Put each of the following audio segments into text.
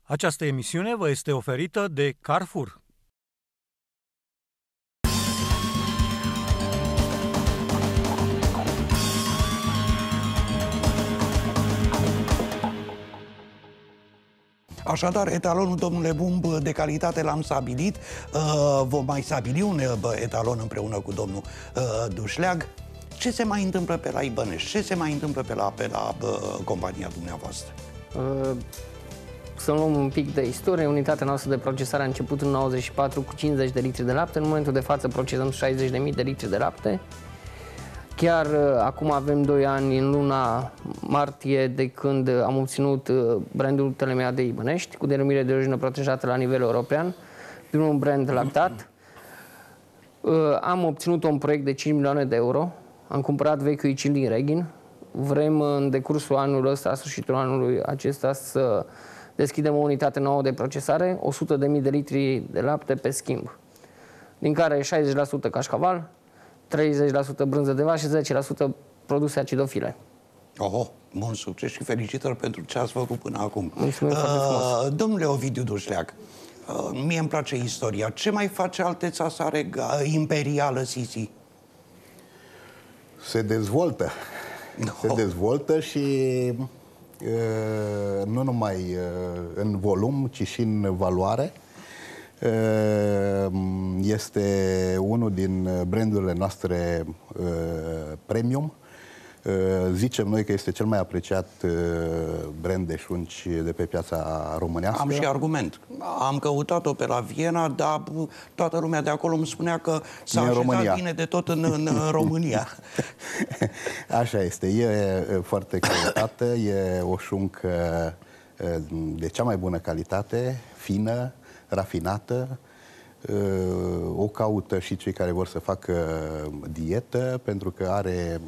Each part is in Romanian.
Această emisiune vă este oferită de Carrefour. Așadar, etalonul, domnule Bumb, de calitate l-am stabilit. Vom mai stabili un etalon împreună cu domnul Dușleag. Ce se mai întâmplă pe la Ibănești? Ce se mai întâmplă pe la compania dumneavoastră? Să luăm un pic de istorie. Unitatea noastră de procesare a început în 94 cu 50 de litri de lapte. În momentul de față procesăm 60.000 de litri de lapte. Chiar acum avem 2 ani, în luna martie, de când am obținut brandul TLMA de Ibănești, cu denumire de origine protejată la nivel european, prin un brand lactat. Am obținut un proiect de 5 milioane de euro. Am cumpărat vechiul icil din Reghin. Vrem în decursul anului ăsta, sfârșitul anului acesta, să deschidem o unitate nouă de procesare, 100.000 de litri de lapte pe schimb, din care 60% cașcaval, 30% brânză de vacă și 10% produse acidofile. Bun succes și felicitări pentru ce ați făcut până acum. Mulțumim foarte frumos. Domnule Ovidiu Dușleag, mie îmi place istoria. Ce mai face Alteța sa imperială Sisi? Se dezvoltă. Se dezvoltă și nu numai în volum, ci și în valoare. Este unul din brandurile noastre premium. Zicem noi că este cel mai apreciat brand de șunci de pe piața românească. Am și argument. Am căutat-o pe la Viena, dar toată lumea de acolo îmi spunea că s-a așezat bine de tot în România. Așa este. E foarte căutată, e o șuncă de cea mai bună calitate, fină, rafinată. O caută și cei care vor să facă dietă, pentru că are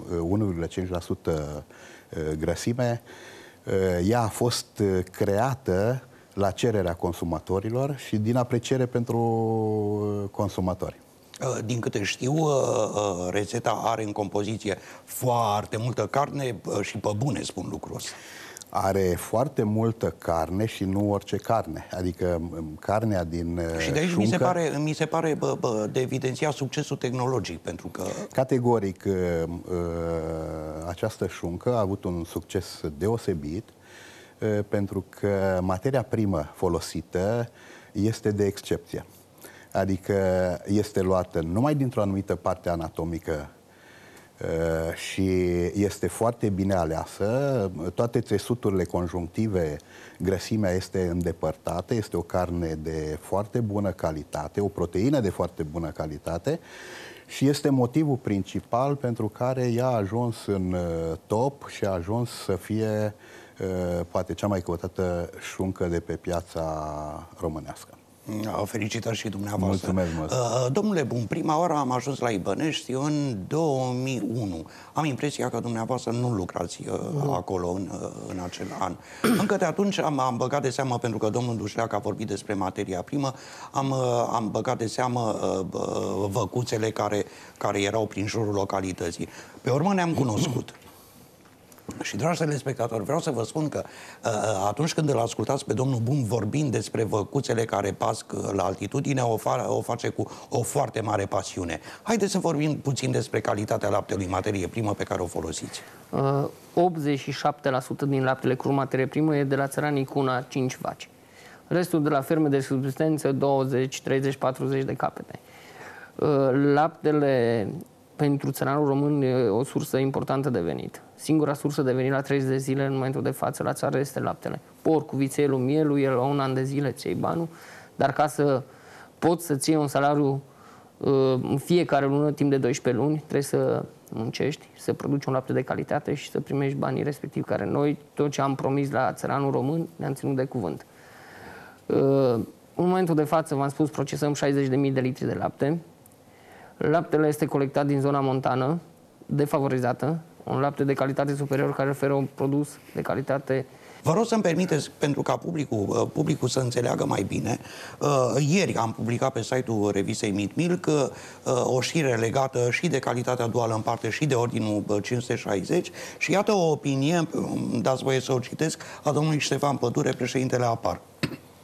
1,5% grăsime. Ea a fost creată la cererea consumatorilor și din apreciere pentru consumatori. Din câte știu, rețeta are în compoziție foarte multă carne și pe bune spun lucrul ăsta. Are foarte multă carne și nu orice carne. Adică carnea din și de aici șuncă, mi se pare de evidențiat succesul tehnologic, pentru că... Categoric, această șuncă a avut un succes deosebit, pentru că materia primă folosită este de excepție. Adică este luată numai dintr-o anumită parte anatomică și este foarte bine aleasă. Toate țesuturile conjunctive, grăsimea este îndepărtată, este o carne de foarte bună calitate, o proteină de foarte bună calitate și este motivul principal pentru care ea a ajuns în top și a ajuns să fie poate cea mai căutată șuncă de pe piața românească. Felicitări și dumneavoastră. Mulțumesc. Domnule Bun, prima oară am ajuns la Ibănești în 2001. Am impresia că dumneavoastră nu lucrați acolo în acel an. Încă de atunci am băgat de seamă, pentru că domnul Dușleag a vorbit despre materia primă, am băgat de seamă văcuțele care erau prin jurul localității. Pe urmă ne-am cunoscut. Și, dragi telespectatori, vreau să vă spun că atunci când îl ascultați pe domnul Bun vorbind despre văcuțele care pasc la altitudine, o face cu o foarte mare pasiune. Haideți să vorbim puțin despre calitatea laptelui, materie primă pe care o folosiți. 87% din laptele cu materie primă e de la țăranii cu una 5 vaci. Restul de la ferme de subsistență 20, 30, 40 de capete. Laptele pentru țăranul român e o sursă importantă de venit. Singura sursă de venit la 30 de zile în momentul de față la țară este laptele. Porcul, vițelul, mielul, el la un an de zile ți iei banul, dar ca să poți să-ți iei un salariu în fiecare lună, timp de 12 luni, trebuie să muncești, să produci un lapte de calitate și să primești banii respectiv, care noi, tot ce am promis la țăranul român, ne-am ținut de cuvânt. În momentul de față, v-am spus, procesăm 60.000 de litri de lapte. Laptele este colectat din zona montană, defavorizată, un lapte de calitate superior care oferă un produs de calitate. Vă rog să-mi permiteți, pentru ca publicul să înțeleagă mai bine, ieri am publicat pe site-ul revistei Meat Milk o știre legată și de calitatea duală în parte și de ordinul 560 și iată o opinie, dați voie să o citesc, a domnului Ștefan Pădure, președintele APAR.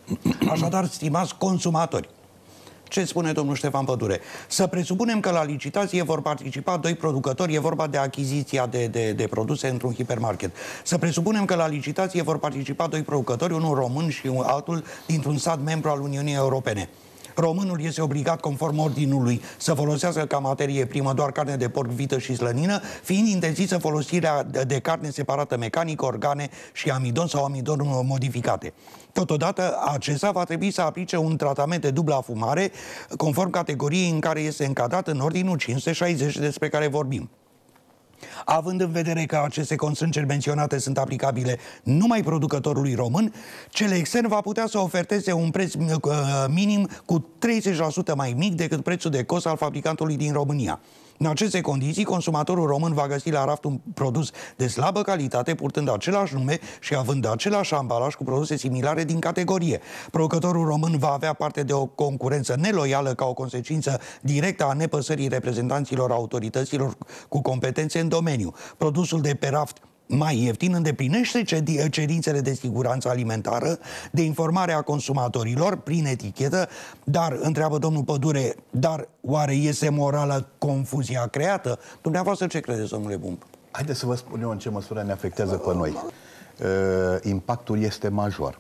Așadar, stimați consumatori, ce spune domnul Ștefan Pădure? Să presupunem că la licitație vor participa 2 producători, e vorba de achiziția de produse într-un hipermarket. Să presupunem că la licitație vor participa 2 producători, unul român și altul dintr-un stat membru al Uniunii Europene. Românul este obligat, conform ordinului, să folosească ca materie primă doar carne de porc, vită și slănină, fiind interzisă folosirea de carne separată mecanică, organe și amidon sau amidon modificate. Totodată, acesta va trebui să aplice un tratament de dublă afumare, conform categoriei în care este încadrat în ordinul 560 despre care vorbim. Având în vedere că aceste constrângeri menționate sunt aplicabile numai producătorului român, cel extern va putea să oferteze un preț minim cu 30% mai mic decât prețul de cost al fabricantului din România. În aceste condiții, consumatorul român va găsi la raft un produs de slabă calitate, purtând același nume și având același ambalaj cu produse similare din categorie. Producătorul român va avea parte de o concurență neloială ca o consecință directă a nepăsării reprezentanților autorităților cu competențe în domeniu. Produsul de pe raft mai ieftin îndeplinește cerințele de siguranță alimentară, de informare a consumatorilor prin etichetă, dar, întreabă domnul Pădure, dar oare este morală confuzia creată? Dumneavoastră ce credeți, domnule Bumb? Haideți să vă spun eu în ce măsură ne afectează pe noi. Impactul este major.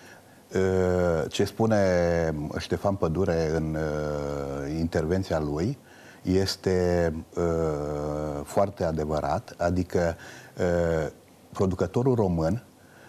Ce spune Ștefan Pădure în intervenția lui este foarte adevărat, adică producătorul român,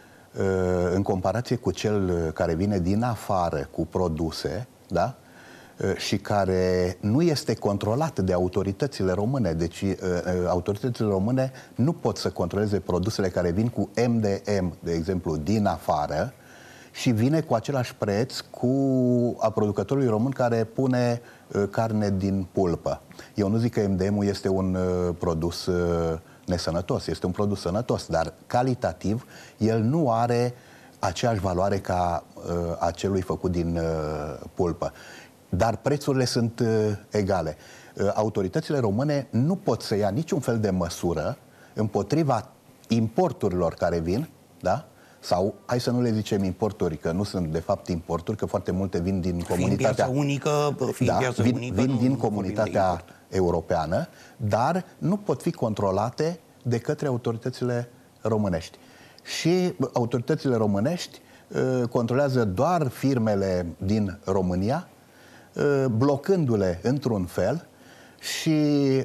în comparație cu cel care vine din afară cu produse, da? Și care nu este controlat de autoritățile române. Deci autoritățile române nu pot să controleze produsele care vin cu MDM, de exemplu, din afară, și vine cu același preț cu a producătorului român care pune carne din pulpă. Eu nu zic că MDM-ul este un produs nesănătos, este un produs sănătos, dar calitativ el nu are aceeași valoare ca acelui făcut din pulpă. Dar prețurile sunt egale. Autoritățile române nu pot să ia niciun fel de măsură împotriva importurilor care vin, da? Sau, hai să nu le zicem importuri, că nu sunt de fapt importuri, că foarte multe vin din comunitatea unică, vin din comunitatea europeană, dar nu pot fi controlate de către autoritățile românești. Și autoritățile românești controlează doar firmele din România, blocându-le într-un fel și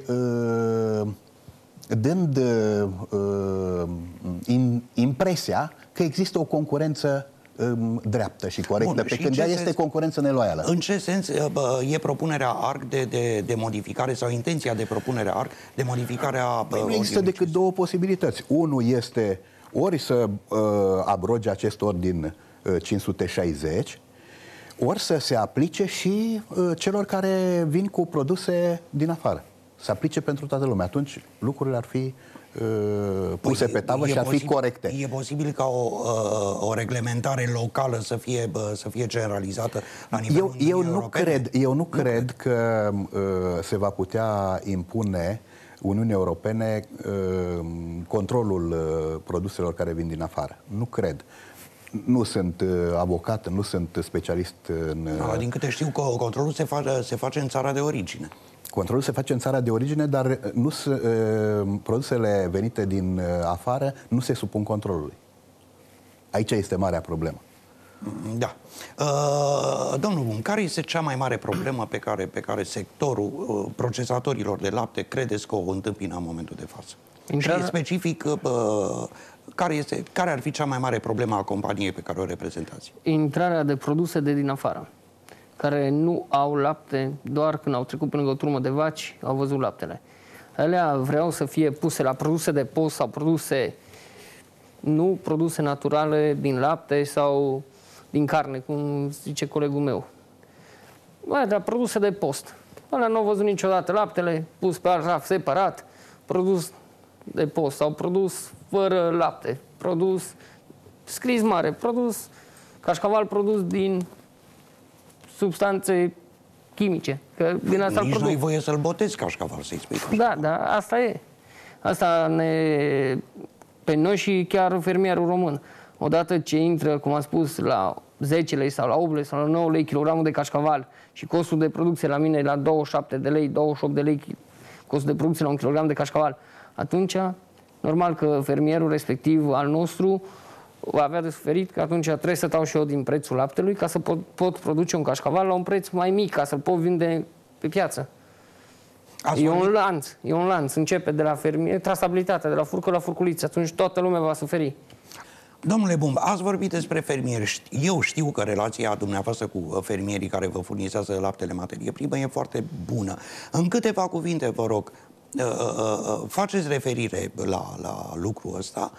dând impresia că există o concurență dreaptă și corectă. Bun, pe când ea este concurență neloială. În ce sens e propunerea ARC de modificare sau intenția de propunerea ARC de modificare a... Nu există decât două posibilități. Unul este ori să abroge acest ordin 560, ori să se aplice și celor care vin cu produse din afară. Să aplice pentru toată lumea. Atunci lucrurile ar fi puse pe tavă și ar fi corecte. E posibil ca o reglementare locală să fie generalizată la nivelul Uniunii Europene? Eu nu cred că se va putea impune Uniunii Europene controlul produselor care vin din afară. Nu cred. Nu sunt avocat, nu sunt specialist în... Din câte știu, controlul se face în țara de origine. Controlul se face în țara de origine, dar produsele venite din afară nu se supun controlului. Aici este marea problemă. Da. Domnul Bun, care este cea mai mare problemă pe care sectorul procesatorilor de lapte credeți că o întâmpină în momentul de față? Și specific, care ar fi cea mai mare problemă a companiei pe care o reprezentați? Intrarea de produse de din afară, care nu au lapte, doar când au trecut până o turmă de vaci, au văzut laptele. Alea vreau să fie puse la produse de post sau produse, nu produse naturale din lapte sau din carne, cum zice colegul meu. Dar produse de post. Alea nu au văzut niciodată laptele, pus pe alt raft separat, produs de post sau produs fără lapte, produs scris mare, produs cașcaval produs din substanțe chimice. Că din asta nici nu-i voie să-l botezi cașcaval, să-i spui cașcaval. Da, asta e. Asta pe noi și chiar fermierul român. Odată ce intră, cum am spus, la 10 lei sau la 8 lei sau la 9 lei kilogramul de cașcaval și costul de producție la mine e la 27 de lei, 28 de lei costul de producție la un kilogram de cașcaval, atunci normal că fermierul respectiv al nostru va avea de suferit, că atunci trebuie să tau și eu din prețul laptelui ca să pot produce un cașcaval la un preț mai mic, ca să-l pot vinde pe piață. E un lanț, începe de la fermier, trasabilitatea, de la furcă la furculiță, atunci toată lumea va suferi. Domnule Bum, ați vorbit despre fermieri. Eu știu că relația dumneavoastră cu fermierii care vă furnizează laptele materie primă e foarte bună. În câteva cuvinte, vă rog, faceți referire la lucrul ăsta.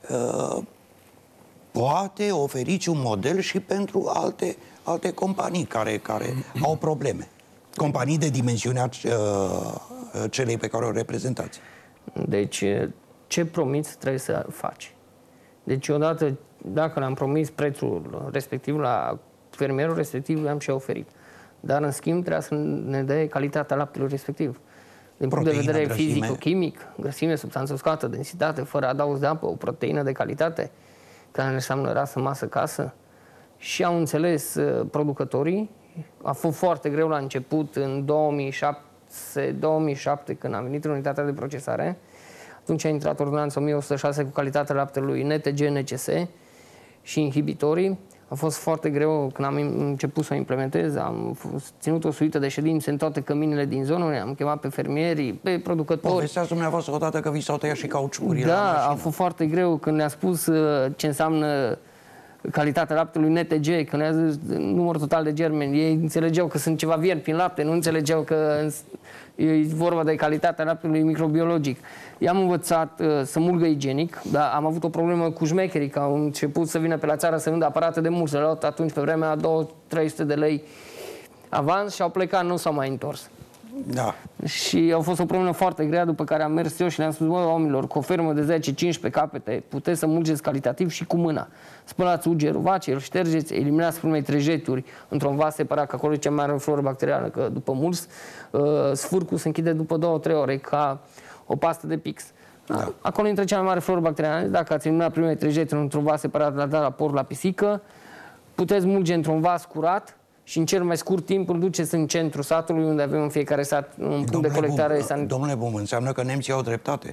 Poate oferiți un model și pentru alte companii care au probleme. Companii de dimensiunea celei pe care o reprezentați. Deci, ce promiți trebuie să faci. Deci, odată, dacă le-am promis prețul respectiv la fermierul respectiv, le-am și oferit. Dar, în schimb, trebuie să ne dea calitatea laptelui respectiv. Din punct de vedere fizico-chimic, grăsime, substanță uscată, densitate, fără adaos de apă, o proteină de calitate, care ne înseamnă rasă, masă, casă. Și au înțeles producătorii. A fost foarte greu la început, în 2007, când am venit în unitatea de procesare. Atunci a intrat ordonanța 1106 cu calitatea laptelui NTG, NCS și inhibitorii. A fost foarte greu când am început să o implementez. Am ținut o suită de ședințe în toate căminele din zonă, am chemat pe fermieri, pe producători. Povesteați dumneavoastră odată că vi s-au tăiat și cauciucurile la mașină. mașină. A fost foarte greu când ne-a spus ce înseamnă calitatea laptelui NTG, că ne-a zis număr total de germeni. Ei înțelegeau că sunt ceva viermi prin lapte, nu înțelegeau că e vorba de calitatea laptelui microbiologic. I-am învățat să mulgă igienic, dar am avut o problemă cu șmecherii, că au început să vină pe la țară să vândă aparate de mulți. Le-au luat atunci pe vremea 200-300 de lei avans și au plecat, nu s-au mai întors. Da. Și a fost o problemă foarte grea, după care am mers eu și le-am spus, băi, oamenilor, cu o fermă de 10-15 capete, puteți să mulgeți calitativ și cu mâna. Spălați ugerul vaci, îl ștergeți, eliminați primele trejeturi într-un vas separat, că acolo e cea mai mare floră bacteriană, că după mulți, sfârcul se închide după 2-3 ore, ca o pastă de pix. Da. Acolo intră cea mai mare floră bacteriană. Dacă ați eliminat primele trejeturi într-un vas separat, la porc, la pisică, puteți mulge într-un vas curat, și în cel mai scurt timp îl duceți în centrul satului, unde avem în fiecare sat un punct de colectare sanitară. Domnule Bum, înseamnă că nemții au dreptate.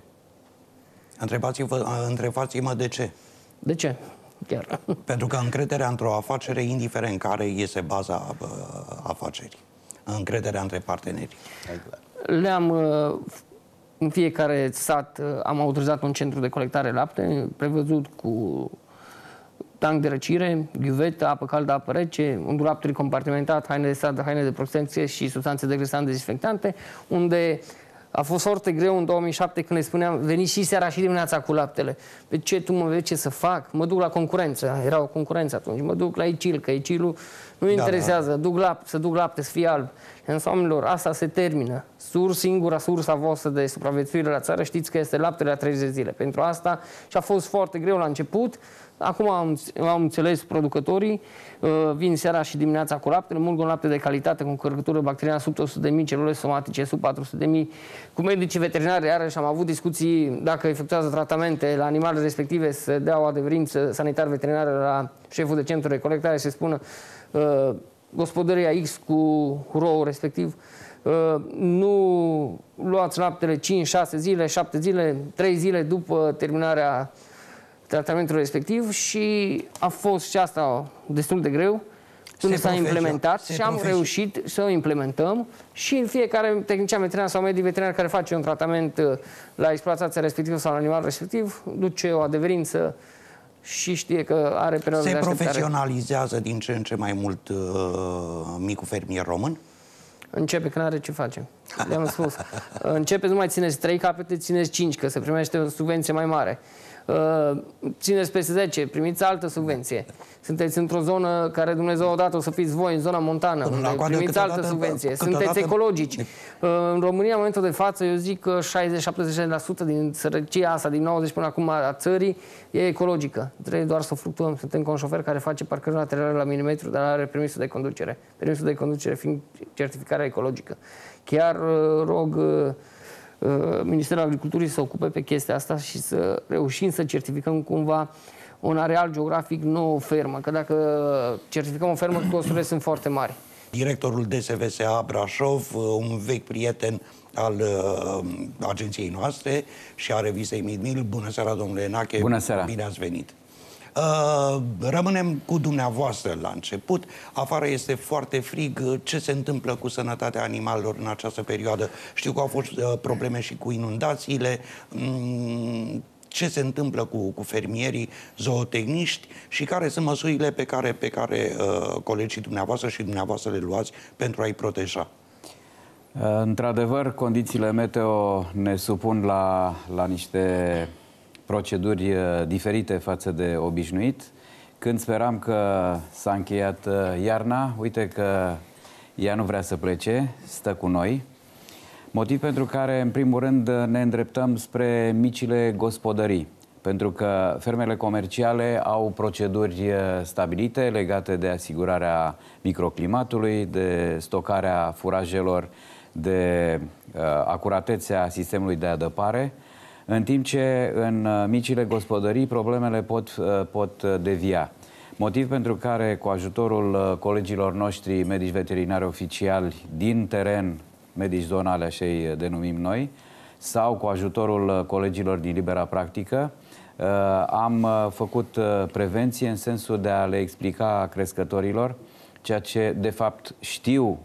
Întrebați-mă de ce. De ce? Chiar. Pentru că încrederea într-o afacere, indiferent care este baza afacerii. Încrederea între parteneri. Le-am... În fiecare sat am autorizat un centru de colectare lapte, prevăzut cu tank de răcire, ghiuvetă, apă caldă, apă rece, un dulap tricompartimentat, haine de stradă, haine de protecție și substanțe degresante dezinfectante, unde a fost foarte greu în 2007 când le spuneam, veniți și seara și dimineața cu laptele. Pe ce tu mă vezi ce să fac? Mă duc la concurență, era o concurență atunci, mă duc la Icil, că Icilul nu interesează, să duc lapte, să fie alb. Însă, oamenilor, asta se termină. Singura sursa voastră de supraviețuire la țară, știți că este laptele la 30 zile. Pentru asta și a fost foarte greu la început. Acum am înțeles producătorii, vin seara și dimineața cu laptele, mulg un lapte de calitate cu încărcătură bacteriană sub 100.000, celule somatice sub 400.000. Cu medicii veterinari, iarăși am avut discuții dacă efectuează tratamente la animalele respective, să dea o adeverință sanitar-veterinară la șeful de centru de colectare și să spună gospodăria X cu rouă respectiv, nu luați laptele 5, 6 zile, 7 zile, 3 zile după terminarea tratamentului respectiv și a fost și asta destul de greu până s-a implementat și am reușit să o implementăm și fiecare tehnician veterinar sau medic veterinar care face un tratament la exploatația respectivă sau la animal respectiv duce o adeverință și știe că are perioada de așteptare. Se profesionalizează din ce în ce mai mult micul fermier român? Începe când are ce face. Le-am spus. Începe, nu mai țineți 3 capete, țineți 5, că se primește o subvenție mai mare. Țineți peste 10, primiți altă subvenție. Sunteți într-o zonă care Dumnezeu odată o să fiți voi, în zona montană, unde primiți altă subvenție. Sunteți ecologici. În România, în momentul de față, eu zic că 60-70% din sărăcia asta, din 90 până acum a țării, e ecologică. Trebuie doar să fluctuăm. Suntem cu un șofer care face parcări laterale la milimetru, dar are permisul de conducere. Permisul de conducere fiind certificarea ecologică. Chiar rog Ministerul Agriculturii să se ocupe pe chestia asta și să reușim să certificăm cumva un areal geografic, nu o fermă. Că dacă certificăm o fermă, costurile sunt foarte mari. Directorul DSVSA Brașov, un vechi prieten al agenției noastre și a revistei Midmil. Bună seara, domnule Enache. Bună seara. Bine ați venit. Rămânem cu dumneavoastră la început. Afară este foarte frig. Ce se întâmplă cu sănătatea animalelor în această perioadă? Știu că au fost probleme și cu inundațiile. Ce se întâmplă cu fermierii, zootehniști și care sunt măsurile pe care colegii dumneavoastră și dumneavoastră le luați pentru a-i proteja? Într-adevăr, condițiile meteo ne supun la niște proceduri diferite față de obișnuit. Când speram că s-a încheiat iarna, uite că ea nu vrea să plece, stă cu noi. Motiv pentru care, în primul rând, ne îndreptăm spre micile gospodării. Pentru că fermele comerciale au proceduri stabilite legate de asigurarea microclimatului, de stocarea furajelor, de acuratețea sistemului de adăpare, în timp ce în micile gospodării problemele pot devia. Motiv pentru care, cu ajutorul colegilor noștri medici veterinari oficiali din teren, medici zonale, așa îi denumim noi, sau cu ajutorul colegilor din libera practică, am făcut prevenție în sensul de a le explica crescătorilor ceea ce de fapt știu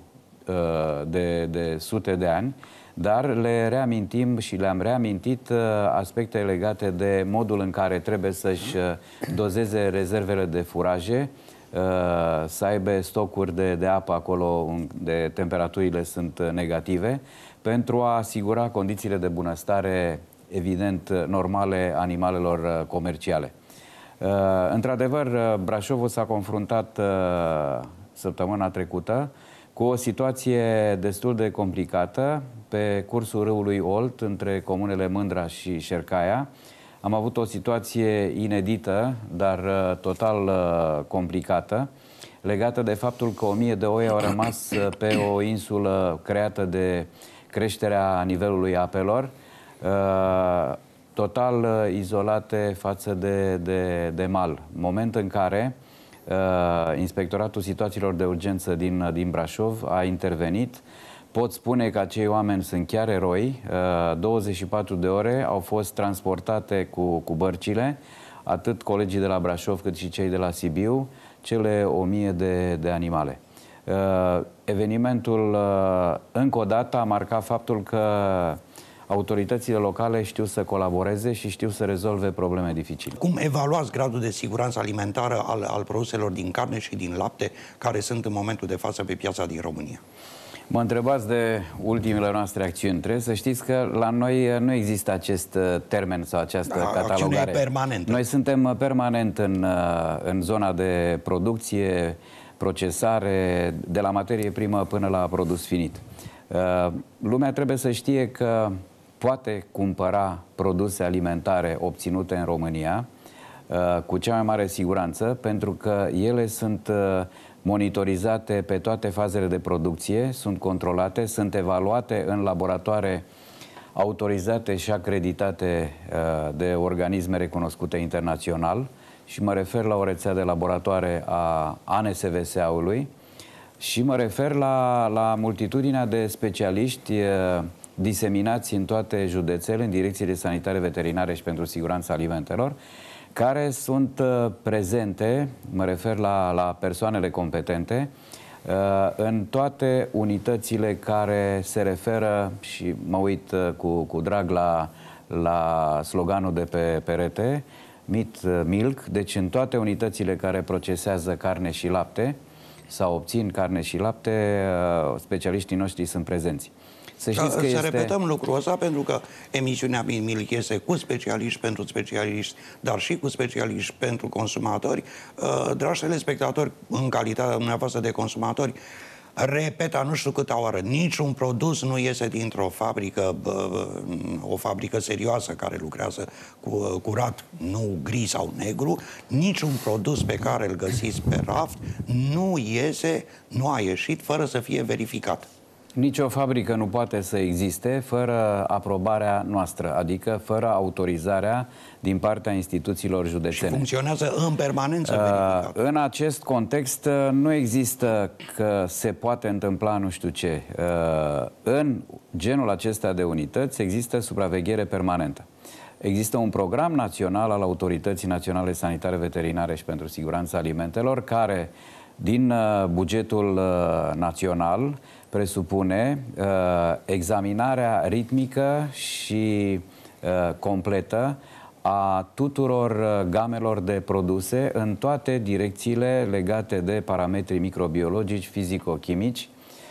de sute de ani, dar le reamintim și le-am reamintit aspecte legate de modul în care trebuie să-și dozeze rezervele de furaje, să aibă stocuri de apă acolo unde temperaturile sunt negative, pentru a asigura condițiile de bunăstare, evident, normale animalelor comerciale. Într-adevăr, Brașovul s-a confruntat săptămâna trecută cu o situație destul de complicată pe cursul râului Olt, între comunele Mândra și Șercaia. Am avut o situație inedită, dar total complicată, legată de faptul că 1000 de oi au rămas pe o insulă creată de creșterea nivelului apelor, total izolate față de mal. Moment în care Inspectoratul Situațiilor de Urgență din Brașov a intervenit. Pot spune că acei oameni sunt chiar eroi. 24 de ore au fost transportate cu bărcile, atât colegii de la Brașov cât și cei de la Sibiu, cele 1000 de animale. Evenimentul, încă o dată, a marcat faptul că autoritățile locale știu să colaboreze și știu să rezolve probleme dificile. Cum evaluați gradul de siguranță alimentară al produselor din carne și din lapte care sunt în momentul de față pe piața din România? Mă întrebați de ultimele noastre acțiuni. Trebuie să știți că la noi nu există acest termen sau această catalogare. Permanentă. Noi suntem permanent în zona de producție, procesare, de la materie primă până la produs finit. Lumea trebuie să știe că poate cumpăra produse alimentare obținute în România cu cea mai mare siguranță, pentru că ele sunt monitorizate pe toate fazele de producție, sunt controlate, sunt evaluate în laboratoare autorizate și acreditate de organisme recunoscute internațional, și mă refer la o rețea de laboratoare a ANSVSA-ului și mă refer la multitudinea de specialiști diseminați în toate județele, în direcțiile sanitare, veterinare și pentru siguranța alimentelor, care sunt prezente, mă refer la persoanele competente, în toate unitățile care se referă, și mă uit cu drag la sloganul de pe perete, Meat Milk, deci în toate unitățile care procesează carne și lapte sau obțin carne și lapte, specialiștii noștri sunt prezenți. Să știți că repetăm lucrul ăsta, pentru că emisiunea Milk este cu specialiști pentru specialiști, dar și cu specialiști pentru consumatori. Dragi telespectatori, în calitatea dumneavoastră de consumatori, repeta nu știu câta oară, niciun produs nu iese dintr-o fabrică, o fabrică serioasă care lucrează cu curat, nu gri sau negru. Niciun produs pe care îl găsiți pe raft nu iese, nu a ieșit fără să fie verificat. Nicio fabrică nu poate să existe fără aprobarea noastră, adică fără autorizarea din partea instituțiilor județene. Și funcționează în permanență verificat. În acest context nu există că se poate întâmpla nu știu ce. În genul acesta de unități există supraveghere permanentă. Există un program național al Autorității Naționale Sanitare Veterinare și pentru Siguranța Alimentelor care din bugetul național presupune examinarea ritmică și completă a tuturor gamelor de produse în toate direcțiile legate de parametri microbiologici, fizico-chimici,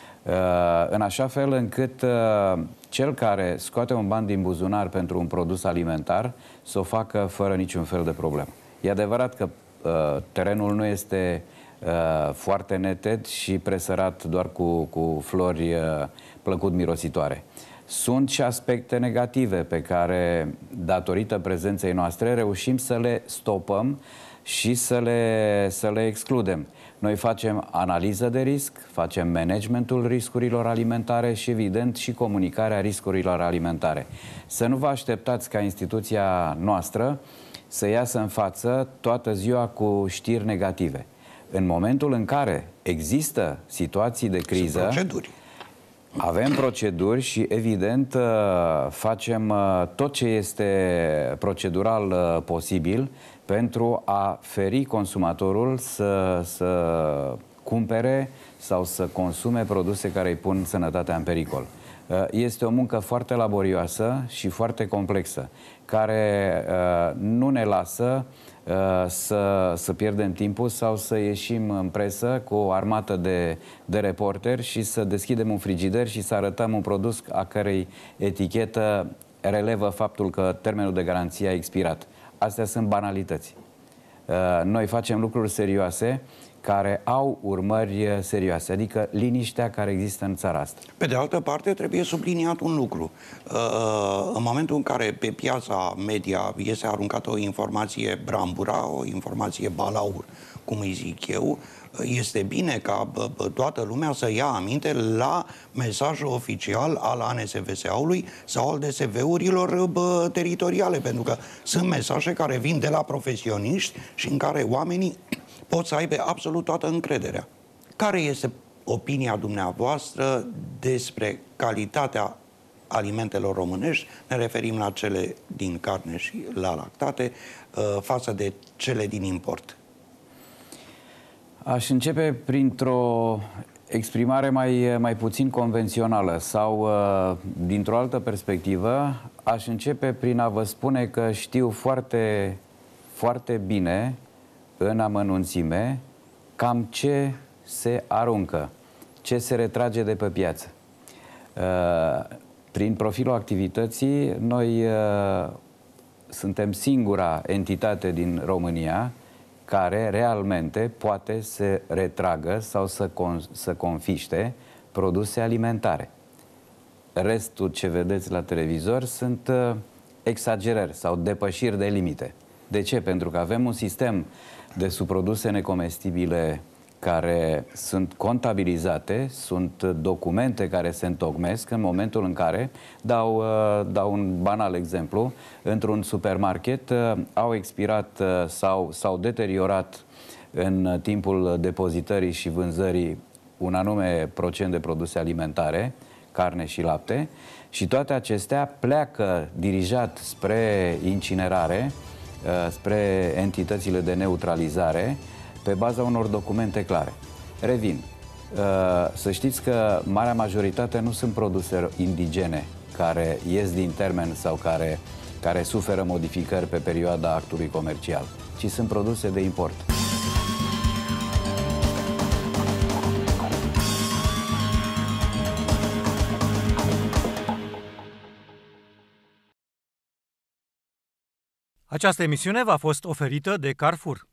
în așa fel încât cel care scoate un ban din buzunar pentru un produs alimentar să o facă fără niciun fel de problemă. E adevărat că terenul nu este foarte neted și presărat doar cu flori plăcut mirositoare. Sunt și aspecte negative pe care, datorită prezenței noastre, reușim să le stopăm și să le excludem. Noi facem analiză de risc, facem managementul riscurilor alimentare și, evident, și comunicarea riscurilor alimentare. Să nu vă așteptați ca instituția noastră să iasă în față toată ziua cu știri negative. În momentul în care există situații de criză, avem proceduri și, evident, facem tot ce este procedural posibil pentru a feri consumatorul să cumpere sau să consume produse care îi pun sănătatea în pericol. Este o muncă foarte laborioasă și foarte complexă, care nu ne lasă să pierdem timpul sau să ieșim în presă cu o armată de reporteri și să deschidem un frigider și să arătăm un produs a cărei etichetă relevă faptul că termenul de garanție a expirat. Astea sunt banalități. Noi facem lucruri serioase care au urmări serioase, adică liniștea care există în țara asta. Pe de altă parte, trebuie subliniat un lucru. În momentul în care pe piața media este aruncată o informație brambura, o informație balaur, cum îi zic eu, este bine ca toată lumea să ia aminte la mesajul oficial al ANSVSA-ului sau al DSV-urilor teritoriale, pentru că sunt mesaje care vin de la profesioniști și în care oamenii pot să aibă absolut toată încrederea. Care este opinia dumneavoastră despre calitatea alimentelor românești? Ne referim la cele din carne și la lactate față de cele din import. Aș începe printr-o exprimare mai puțin convențională sau dintr-o altă perspectivă. Aș începe prin a vă spune că știu foarte, foarte bine în amănunțime cam ce se aruncă, ce se retrage de pe piață. Prin profilul activității, noi suntem singura entitate din România care realmente poate să retragă sau să confiște produse alimentare. Restul ce vedeți la televizor sunt exagerări sau depășiri de limite. De ce? Pentru că avem un sistem de subproduse necomestibile care sunt contabilizate, sunt documente care se întocmesc în momentul în care, dau un banal exemplu, într-un supermarket au expirat sau s-au deteriorat în timpul depozitării și vânzării un anume procent de produse alimentare, carne și lapte, și toate acestea pleacă dirijat spre incinerare, spre entitățile de neutralizare, pe baza unor documente clare. Revin. Să știți că marea majoritate nu sunt produse indigene care ies din termen sau care suferă modificări pe perioada actului comercial, ci sunt produse de import. Această emisiune v-a fost oferită de Carrefour.